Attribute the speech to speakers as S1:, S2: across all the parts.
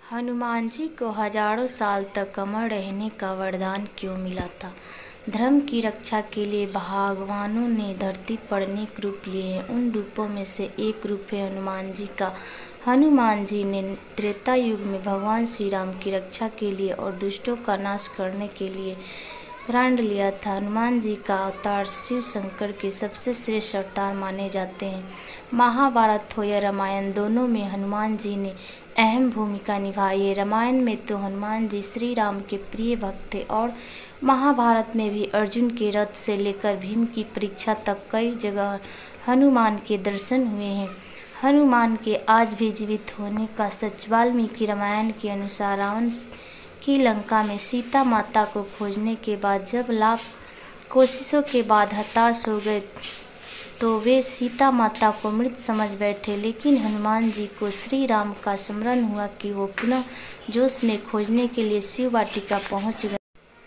S1: हनुमान जी को हजारों साल तक अमर रहने का वरदान क्यों मिला था? धर्म की रक्षा के लिए भगवानों ने धरती पर अनेक रूप लिए हैं। उन रूपों में से एक रूप है हनुमान जी का। हनुमान जी ने त्रेता युग में भगवान श्री राम की रक्षा के लिए और दुष्टों का नाश करने के लिए प्राण लिया था। हनुमान जी का अवतार शिव शंकर के सबसे श्रेष्ठ अवतार माने जाते हैं। महाभारत हो या रामायण, दोनों में हनुमान जी ने अहम भूमिका निभाई है। रामायण में तो हनुमान जी श्री राम के प्रिय भक्त थे और महाभारत में भी अर्जुन के रथ से लेकर भीम की परीक्षा तक कई जगह हनुमान के दर्शन हुए हैं। हनुमान के आज भी जीवित होने का सच वाल्मीकि रामायण के अनुसार रावण की लंका में सीता माता को खोजने के बाद जब लाख कोशिशों के बाद हताश हो गए तो वे सीता माता को मृत समझ बैठे, लेकिन हनुमान जी को श्री राम का स्मरण हुआ कि वो पुनः जोश में खोजने के लिए शिव वाटिका पहुंच गए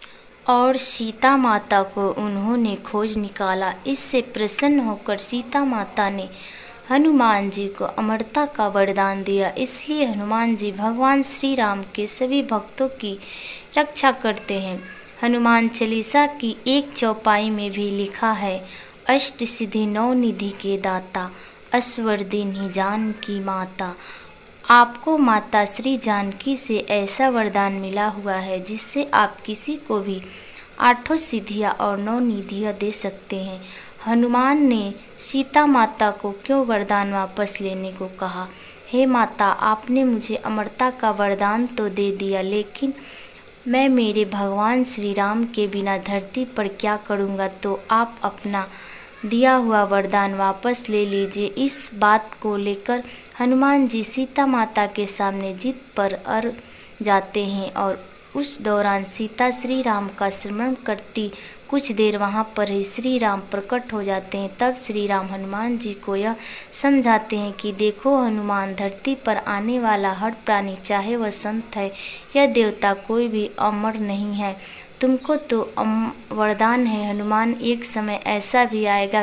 S1: और सीता माता को उन्होंने खोज निकाला। इससे प्रसन्न होकर सीता माता ने हनुमान जी को अमरता का वरदान दिया। इसलिए हनुमान जी भगवान श्री राम के सभी भक्तों की रक्षा करते हैं। हनुमान चालीसा की एक चौपाई में भी लिखा है, अष्ट सिद्धि नौ निधि के दाता, असवर दीन्ही जानकी माता। आपको माता श्री जानकी से ऐसा वरदान मिला हुआ है जिससे आप किसी को भी आठों सिद्धियाँ और 9 निधियाँ दे सकते हैं। हनुमान ने सीता माता को क्यों वरदान वापस लेने को कहा? हे माता, आपने मुझे अमरता का वरदान तो दे दिया, लेकिन मैं मेरे भगवान श्री राम के बिना धरती पर क्या करूँगा? तो आप अपना दिया हुआ वरदान वापस ले लीजिए। इस बात को लेकर हनुमान जी सीता माता के सामने जिद पर अड़ जाते हैं और उस दौरान सीता श्री राम का स्मरण करती कुछ देर वहां पर ही श्री राम प्रकट हो जाते हैं। तब श्री राम हनुमान जी को यह समझाते हैं कि देखो हनुमान, धरती पर आने वाला हर प्राणी, चाहे वह संत है या देवता, कोई भी अमर नहीं है। तुमको तो वरदान है हनुमान, एक समय ऐसा भी आएगा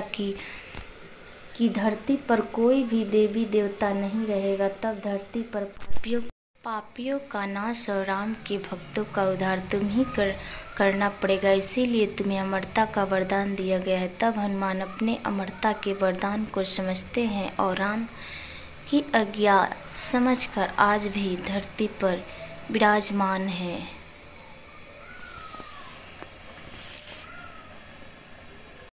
S1: कि धरती पर कोई भी देवी देवता नहीं रहेगा। तब धरती पर पापियों का नाश और राम के भक्तों का उद्धार तुम ही करना पड़ेगा। इसीलिए तुम्हें अमरता का वरदान दिया गया है। तब हनुमान अपने अमरता के वरदान को समझते हैं और राम की आज्ञा समझकर आज भी धरती पर विराजमान है।